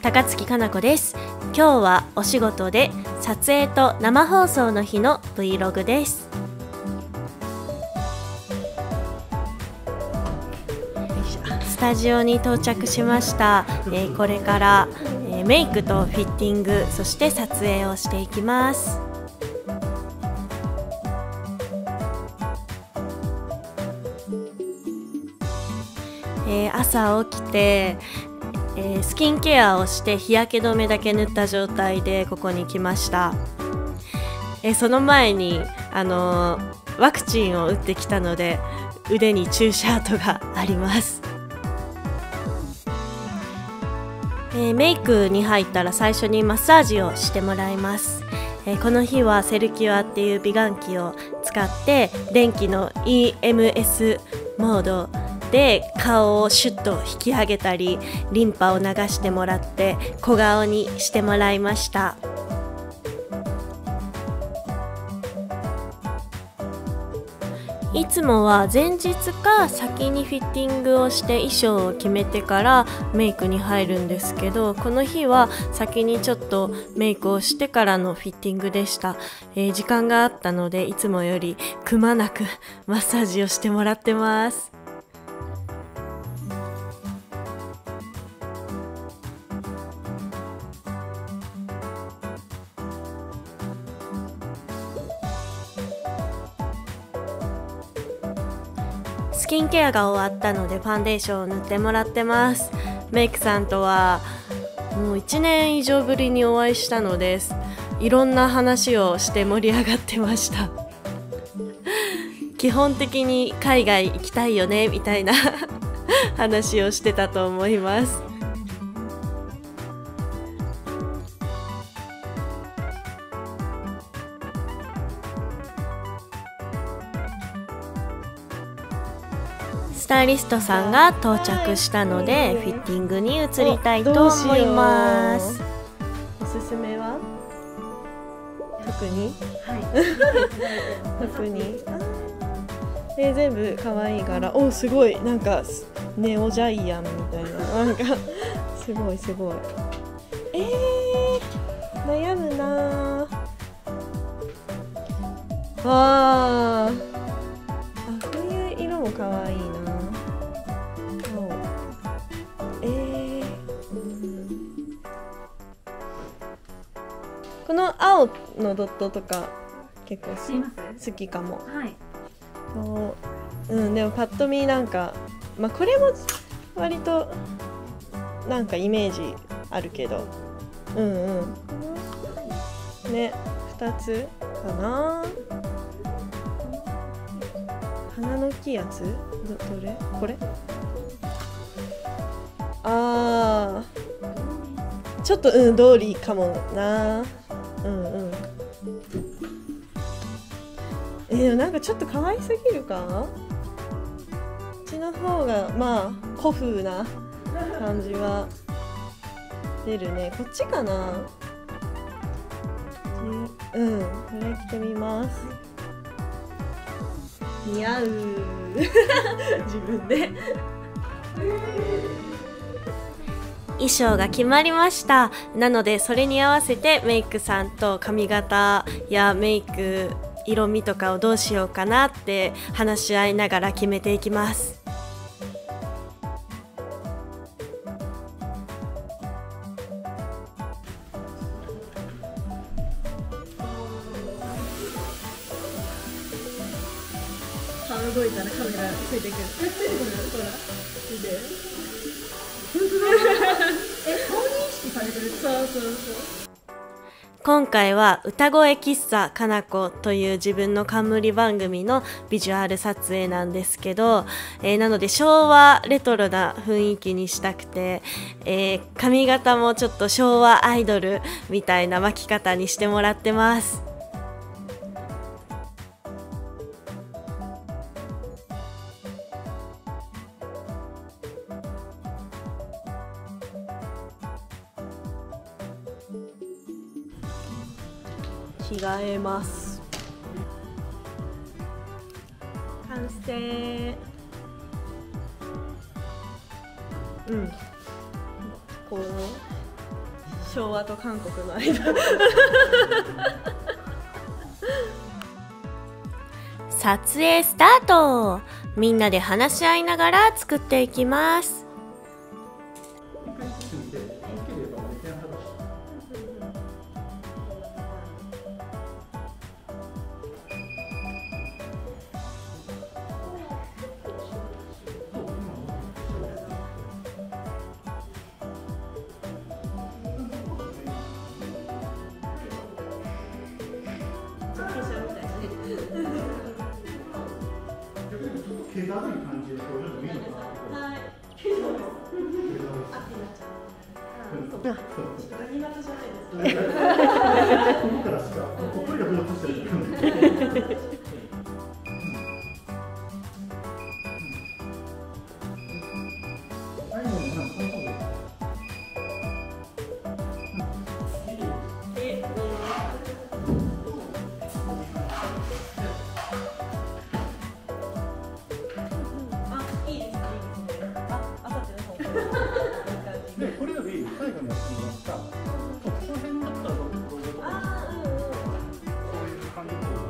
高槻かな子です。今日はお仕事で撮影と生放送の日の Vlog です。スタジオに到着しました。これから、メイクとフィッティング、そして撮影をしていきます。朝起きてスキンケアをして日焼け止めだけ塗った状態でここに来ました。その前にワクチンを打ってきたので腕に注射跡があります。メイクに入ったら最初にマッサージをしてもらいます。この日はセルキュアっていう美顔器を使って電気の EMS モードで顔をシュッと引き上げたりリンパを流してもらって小顔にしてもらいました。いつもは前日か先にフィッティングをして衣装を決めてからメイクに入るんですけど、この日は先にちょっとメイクをしてからのフィッティングでした。時間があったのでいつもよりくまなくマッサージをしてもらってます。スキンケアが終わったのでファンデーションを塗ってもらってます。メイクさんとはもう1年以上ぶりにお会いしたのです。いろんな話をして盛り上がってました。基本的に海外行きたいよねみたいな話をしてたと思います。スタイリストさんが到着したのでフィッティングに移りたいと思います。おすすめは特に、特に全部可愛いから、お、すごい、なんかネオジャイアンみたいな、なんかすごいすごい。悩むなあ。こういう色も可愛いな。この青のドットとか結構好きかも。でもパッと見なんか、これも割となんかイメージあるけど、ね、2つかな。鼻の大きいやつ、どれ？これ？ちょっとドーリーかもな。でもなんかちょっと可愛すぎるか？こっちの方が古風な感じは出るね。こっちかな？これ着てみます。似合う自分で衣装が決まりました。なのでそれに合わせてメイクさんと髪型やメイク色味とかをどうしようかなって話し合いながら決めていきます。動いたらカメラついてくる。ほら、見て。顔認識されてる。そう。今回は歌声喫茶かな子という自分の冠番組のビジュアル撮影なんですけど、なので昭和レトロな雰囲気にしたくて、髪型もちょっと昭和アイドルみたいな巻き方にしてもらってます。着替えます。完成。こ昭和と韓国の間撮影スタート。みんなで話し合いながら作っていきます。 気だるい感じで表情で見るのかな。はい。 何型じゃないですか。ここからしか、ここがどうとしてる。 これより最後にやってもらったこの辺だったらどうそういう感じで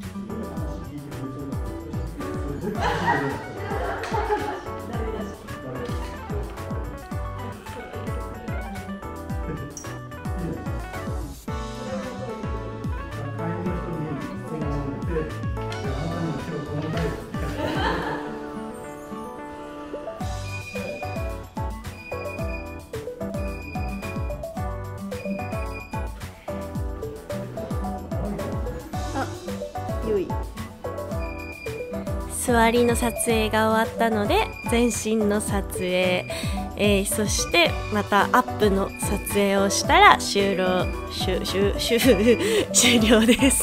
座りの撮影が終わったので全身の撮影、そしてまたアップの撮影をしたら終了です。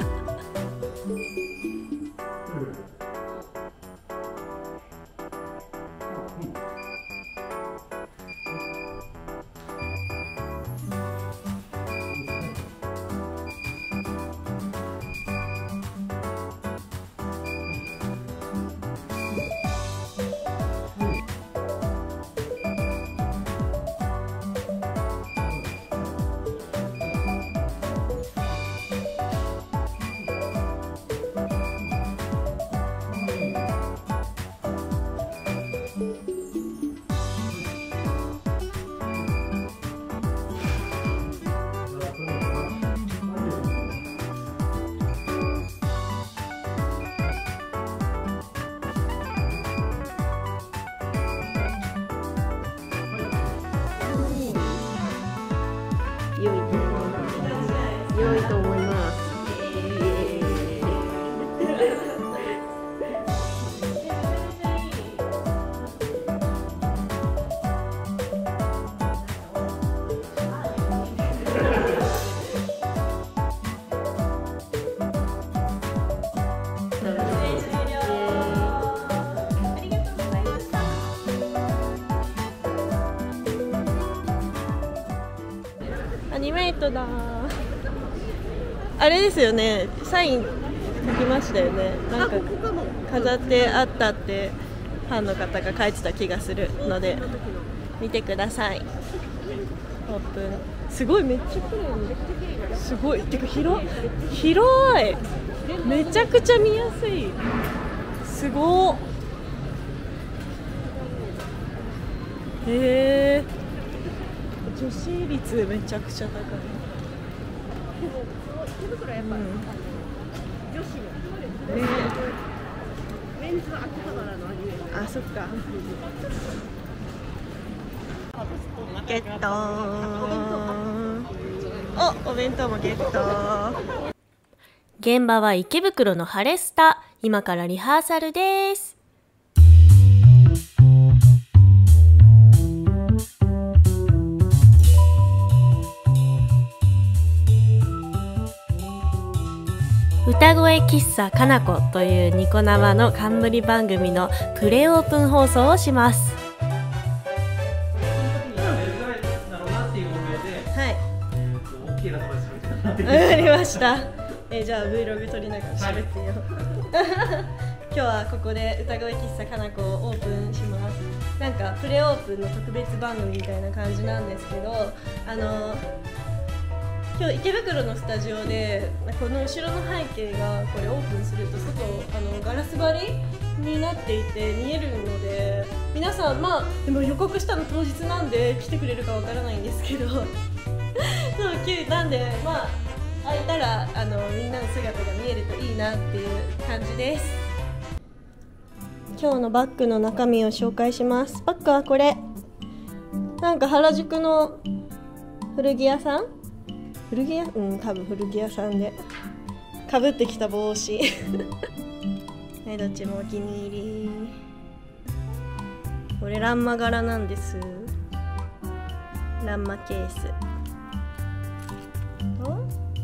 良いと思います。アニメイトだ。あれですよね、サイン書きましたよね。なんか飾ってあったってファンの方が書いてた気がするので見てください。オープン。すごい、めっちゃ綺麗。すごい。てか広い。めちゃくちゃ見やすい。すごっ。へえ。女子率めちゃくちゃ高い。手袋やっぱ、女子のね、メンズの秋葉原のアニメ。あ、そっか。ゲットー。お弁当もゲット。現場は池袋のハレスタ。今からリハーサルです。歌声喫茶かなこ、というニコ生の冠番組のプレオープン放送をします。はい。わかりました。じゃあ Vlog 撮りながら喋ってよ。 今日はここで歌声喫茶かなこをオープンします。なんかプレオープンの特別番組みたいな感じなんですけど、今日池袋のスタジオでこの後ろの背景がこれオープンすると外ガラス張りになっていて見えるので、皆さんでも予告したの当日なんで来てくれるかわからないんですけどそうなんで開いたらみんなの姿が見えるといいなっていう感じです。今日のバッグの中身を紹介します。バッグはこれ、なんか原宿の古着屋さん、多分古着屋さんでかぶってきた帽子はい、どっちもお気に入り。これランマ柄なんです。ランマケースと財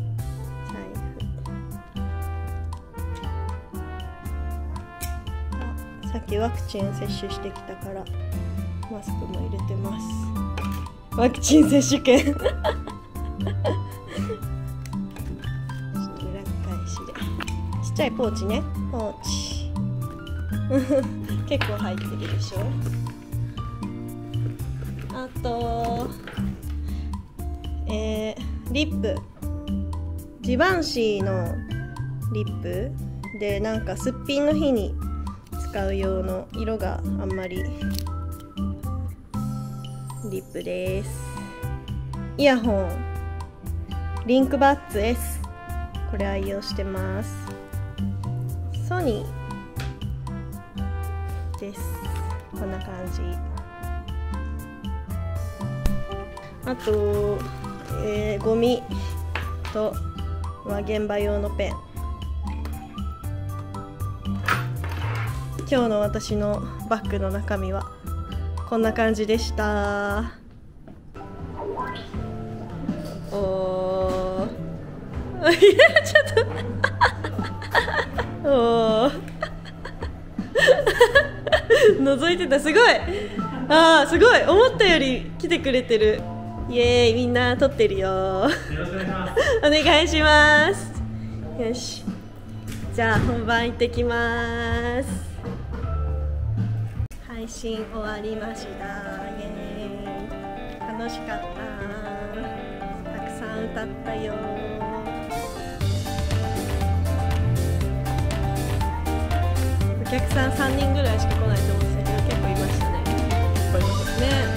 布。さっきワクチン接種してきたからマスクも入れてます。ワクチン接種券裏返しでちっちゃいポーチね、ポーチ結構入ってるでしょ。あとリップ、ジバンシーのリップで、なんかすっぴんの日に使う用の色があんまりリップです。イヤホン、リンクバッツ S、 これ愛用してます。ソニーです。こんな感じ。あと、ゴミと現場用のペン。今日の私のバッグの中身はこんな感じでした。おーいやちょっとおー覗いてた。すごい、すごい、思ったより来てくれてる。イエーイ、みんな撮ってるよ。お願いします。よし、じゃあ本番行ってきます。配信終わりました。イエーイ、楽しかった。たくさん歌ったよ。お客さん3人ぐらいしか来ないと思ってたけど結構いましたね。結構いますね。